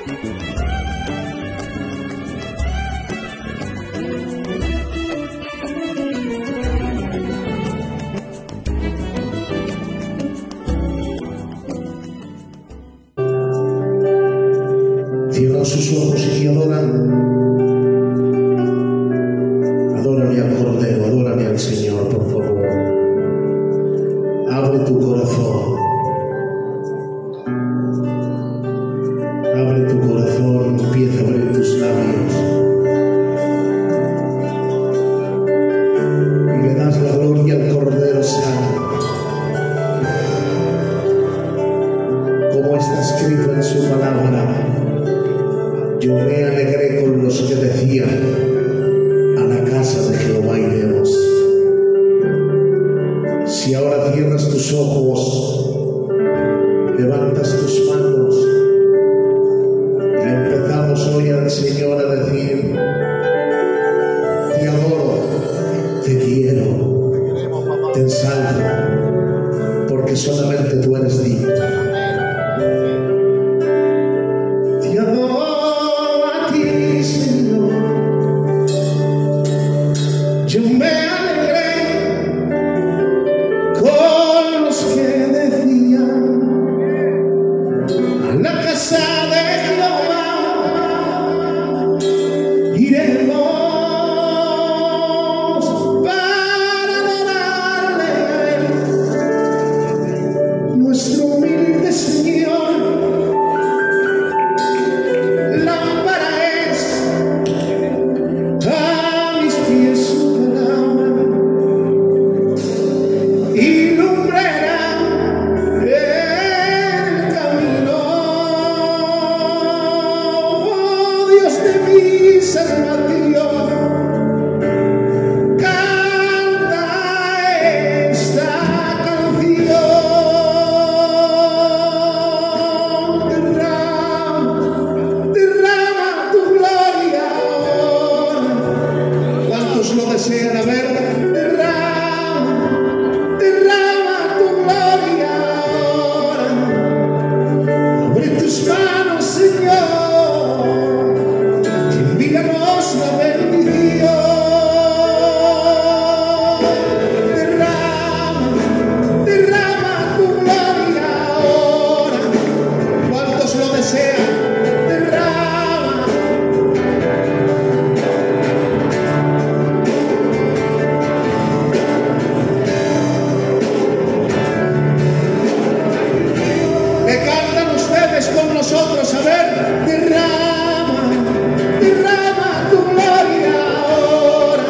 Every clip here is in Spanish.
Cierran sus ojos y adoran. Adórale al Cordero, adórale al Señor, por favor. Abre tu corazón. Abre tu corazón, empieza a abrir tus labios. Y le das la gloria al Cordero Santo. Como está escrito en su palabra. Yo me alegré con los que decían, a la casa de Jehová iremos. Si ahora cierras tus ojos, levantas tus manos, y le empezamos hoy al Señor a decir, te adoro, te quiero, te ensalzo, porque solamente tú eres digno. Te adoro. Señor, yo me alegré con los que decían, a la casa de Jehová iremos para adorarle a Él, nuestro humilde Señor. Lo desean, a ver, derrama tu gloria ahora. Abre tus manos, Señor, y envíanos la bendición. Derrama tu gloria ahora. ¿Cuántos lo desean? Con nosotros, a ver, derrama tu gloria ahora.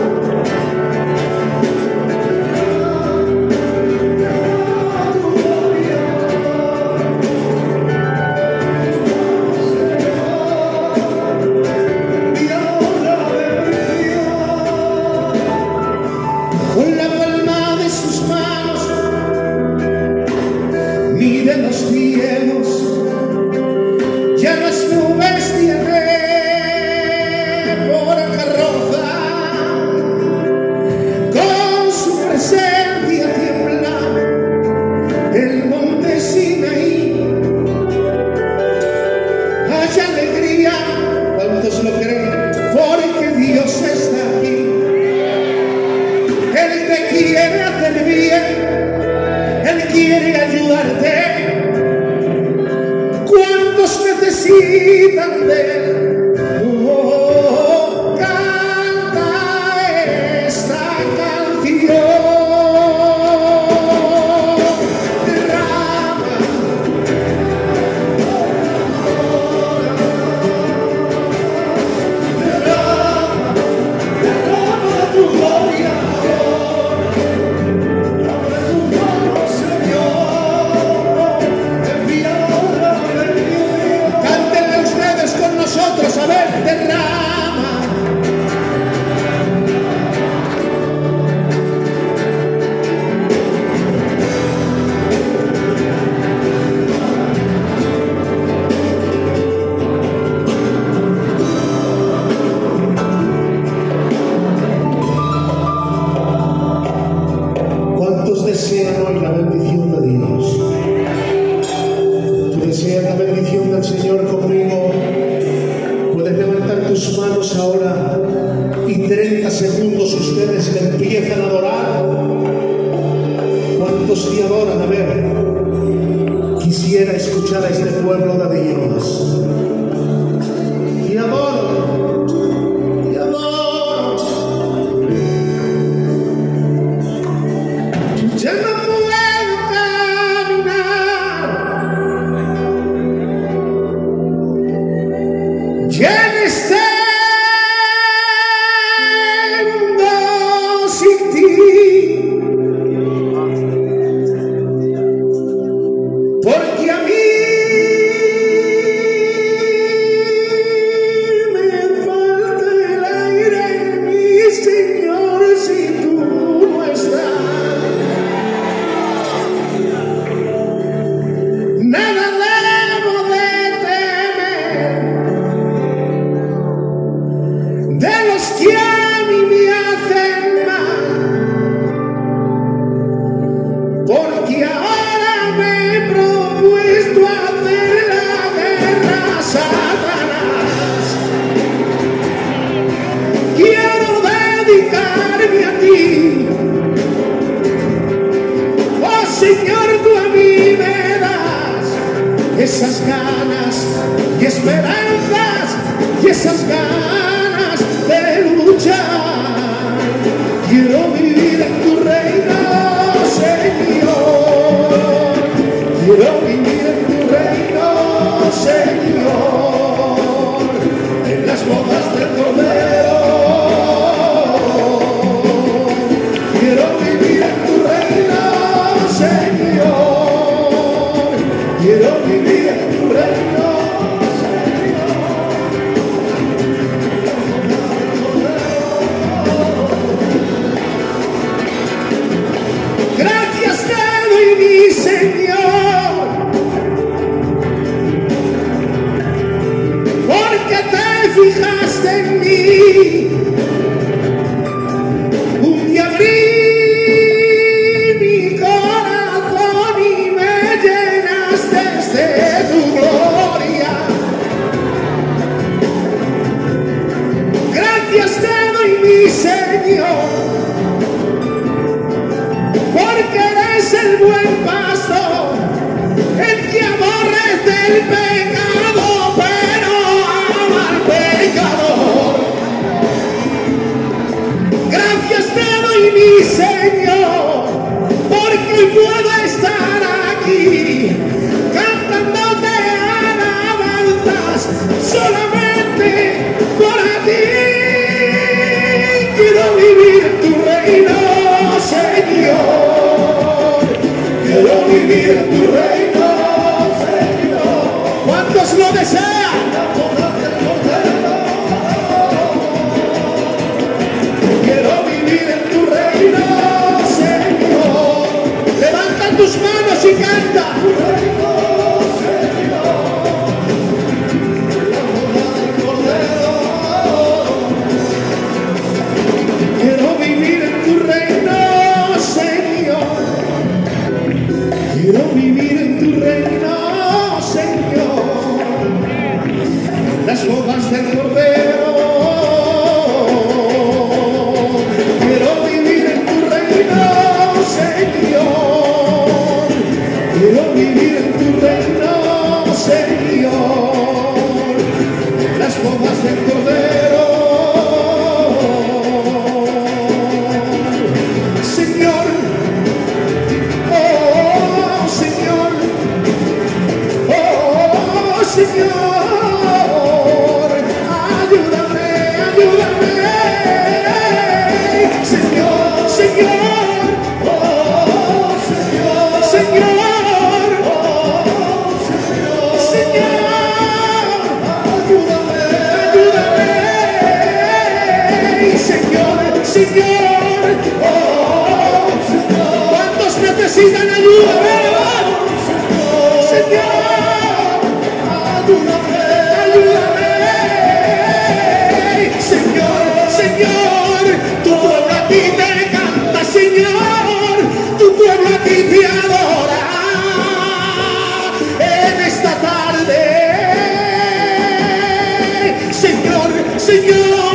Con la palma de sus manos mide los cielos. Ya las nubes tiene por carroza, con su presencia tiembla el monte Sinaí. Hay alegría, ¿cuántos lo creen? Porque Dios está aquí. Él te quiere hacer bien, Él quiere ayudarte. ¿Cuántos necesitan de Él? Oh, canta esta canción. Derrama tu gloria. Abre tu mano, Señor. Envía ahora. Cántenle ustedes con nosotros, a ver, derrama. ¿Cuántos desean hoy la bendición de Dios? ¿Tú deseas la bendición del Señor conmigo? minutos ahora y 30 segundos ustedes que empiezan a adorar. ¿Cuántos te adoran? A ver, quisiera escuchar a este pueblo de Dios. Te adoro, te adoro. Ya no puedo caminar, ya no está sin ti, porque a mí me falta el aire, mi Señor, si tú no estás. Nada debo de temer de los que a mí me hacen mal, porque ahora me he propuesto hacer la guerra a Satanás. Quiero dedicarme a ti, oh Señor, tú a mí me das esas ganas y esperanzas y esas ganas de luchar. Quiero vivir en tu reino, Señor. Quiero vivir en tu reino, Señor, en las bodas del Cordero. Quiero vivir en tu reino, Señor. Quiero vivir en tu reino, Señor. Gracias te doy, mi Señor, porque te fijaste en mí. Un día abrí mi corazón y me llenaste de tu gloria. Gracias te doy, mi Señor, porque eres el buen pastor, el que aborrece el pecado, pero ama al pecador. Gracias te doy, mi Señor, porque puedo estar aquí cantándote alabanzas solamente para ti. Quiero vivir en tu reino, Señor. Quiero vivir en tu reino, Señor. ¿Cuántos lo desean? Quiero vivir en tu reino, Señor. Levanta tus manos y canta. Quiero vivir en tu reino, Señor. Quiero vivir en tu reino, Señor. Las bodas del Cordero. Quiero vivir en tu reino, Señor. Quiero vivir en tu reino, Señor. Las bodas del Cordero. Señor, oh Señor, oh Señor, ayúdame, ayúdame, Señor, Señor, oh Señor, Señor, oh Señor, Señor, ayúdame, ayúdame, Señor, Señor, oh Señor. ¿Cuántos necesitan ayuda? Señor, ayúdame, ayúdame, Señor, Señor, tu pueblo a ti te canta, Señor, tu pueblo a ti te adora en esta tarde, Señor, Señor.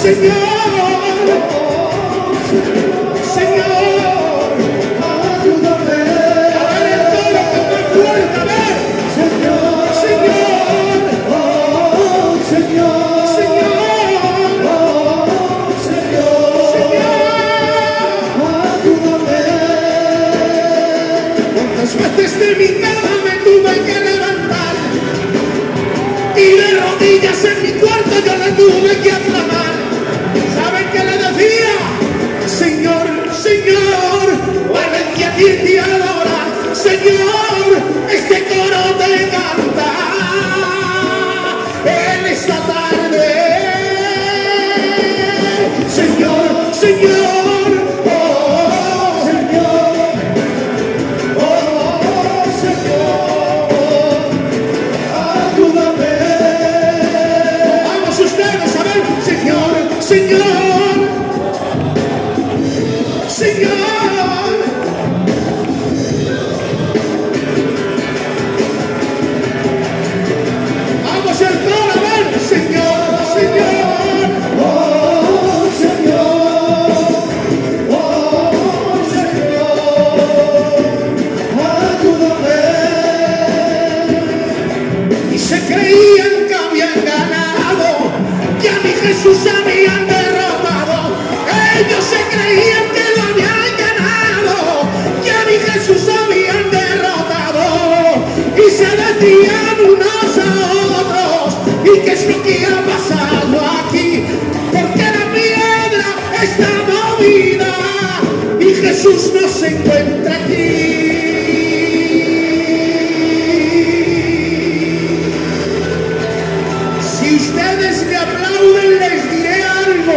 Desde mi cama me tuve que levantar y de rodillas en mi cuarto yo le tuve que aclamar. ¿Saben qué le decía? Señor, Señor, Valencia a ti te adora. Señor, este coro te canta en esta tarde. Señor, Señor. Señor, Señor, vamos el coro, a ver, Señor, Señor, oh Señor, ayúdame. Y se creían que habían ganado, que a mi Jesús habían derrotado. Ellos se creían que lo habían ganado, que a mi Jesús habían derrotado. Y se decían unos a otros, ¿y qué es lo que ha pasado aquí? Porque la piedra está movida y Jesús no se encuentra aquí. Si ustedes me aplauden, les diré algo.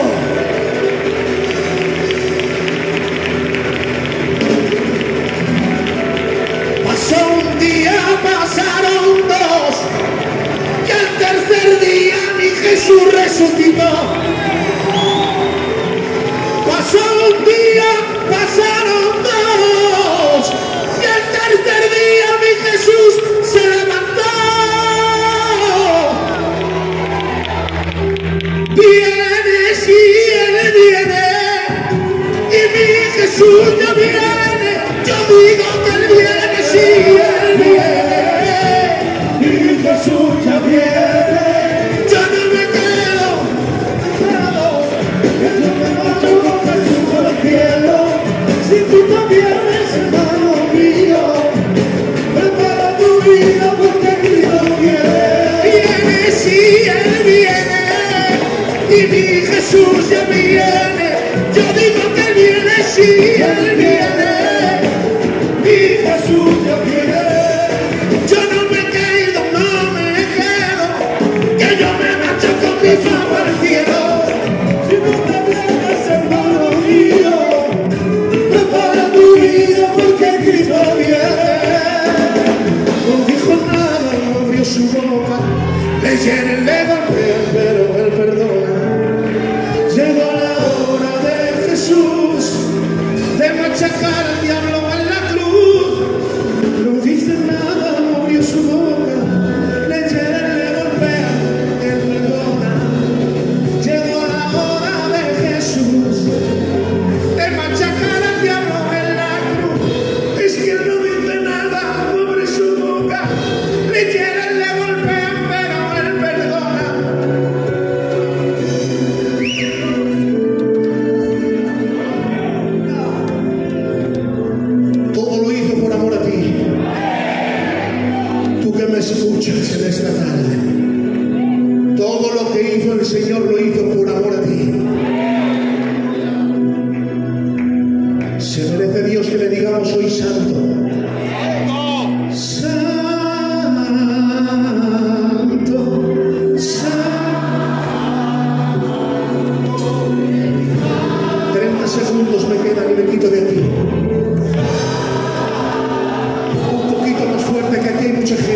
Pasó un día, pasaron dos, y al tercer día mi Jesús resucitó. Pasó un día, pasaron dos, y al tercer día mi Jesús se levantó. Viene, sí, Él viene, y mi Jesús ya viene. Yo digo que Él viene, sí, Él viene, y mi Jesús ya viene. Yo no me quedo, que yo me marcho con Jesús al cielo. Si tú también eres hermano mío, prepara tu vida porque Cristo viene. Viene, sí, Él viene, y mi Jesús ya viene. Yo digo que Él viene, sí, Él viene, mi Jesús ya viene. Yo no me quedo, no me quedo, que yo me marcho con Cristo al cielo. Si tú también eres hermano mío, prepara tu vida porque Cristo viene. No dijo nada, no abrió su boca, le hieren, le golpean, pero Él perdona. Llegó la hora de Jesús de machacar al diablo en la cruz. No dice nada, no abrió su boca, le hieren, le golpean, Él perdona. Llegó la hora de Jesús de machacar al diablo en la cruz. Es que Él no dice nada, no abre su boca, le hieren, le golpean, pero Él perdona. Todo lo hizo por amor a ti. Tú que me escuchas en esta tarde, todo lo que hizo el Señor lo hizo por amor a ti. Se merece Dios que le digamos hoy santo. Santo, santo. 30 segundos me quedan y me quito de aquí. Un poquito más fuerte, que aquí hay mucha gente.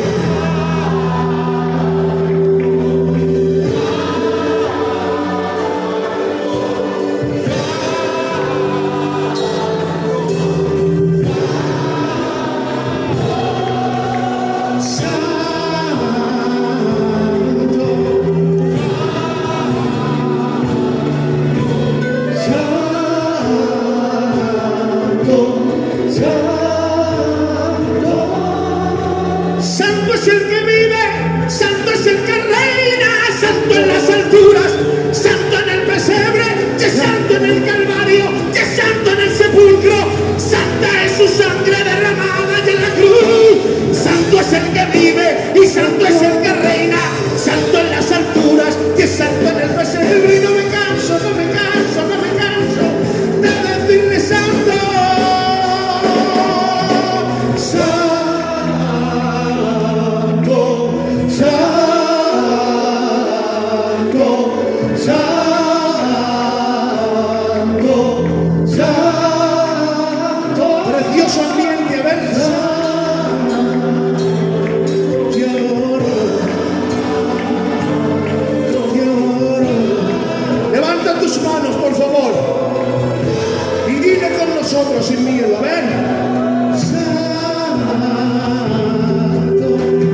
única reina, santo en las alturas y es santo en el pesebre. Y no me canso, no me canso, no me canso de decirle santo, santo, santo, santo, santo. Precioso ambiente, a ver. Tus manos, por favor, y dile con nosotros sin miedo, a ver. Santo.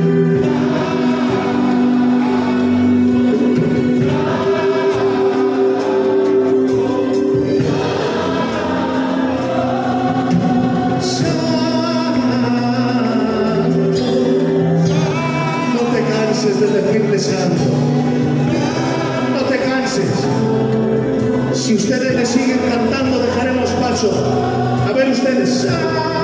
Santo. No te canses de decirle santo. No te canses. Si ustedes le siguen cantando, dejaremos paso. A ver ustedes.